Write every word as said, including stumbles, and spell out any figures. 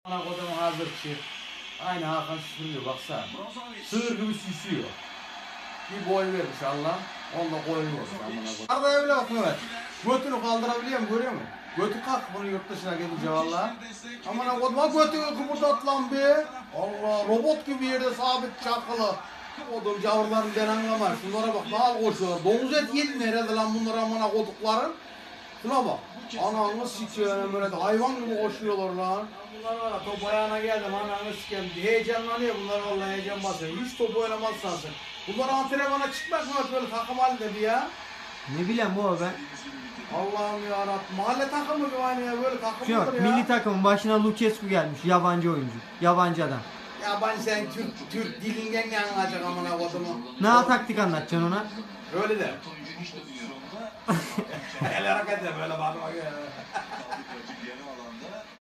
Ana kodum hazır ki. Aynı Hakan sürüyor baksana. Sığır gibi süsüyor. Bir boy vermiş Allah. Onda koyuyor. Arada öyle bak Mehmet. Götünü kaldırabiliyor mu görüyor musun? Götü kalk bunu yurt dışına gelince valla. Aman kodum ha götünü kıpırdat lan be. Allah robot gibi yerde sabit çakılı. Kodum cavurların denen var. Şunlara bak daha koşuyorlar. Domuz et yedin herhalde lan bunlar amına kodukların. Şuna bak. Ananı sikiyor böyle hayvan gibi koşuyorlar lan. Bunlar var ya top ayağına geldim ananı sikiyorum. Heyecanlanıyor bunlar vallahi heyecan basıyor. Hiç top oynamazsan sen. Bunlar antrenmana çıkmak mı böyle takım halinde bir ya? Ne bileyim bu ben. Allah'ım yarabbim. Mahalle takımı gibi aynı ya böyle takım Şu olur ya. milli takımın başına Lucescu gelmiş. Yabancı oyuncu. Yabancı adam. Ya ben sen Türk Türk dilinden ne anlayacak amına kodumu? Ne taktik anlatacaksın ona? Öyle de. El hareket de böyle bak bak ya.